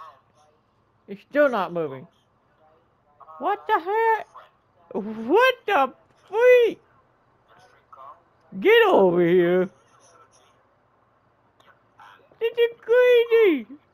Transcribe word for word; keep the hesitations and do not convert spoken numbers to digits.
It's still not moving. What the heck? What the freak? Get over here. This is crazy.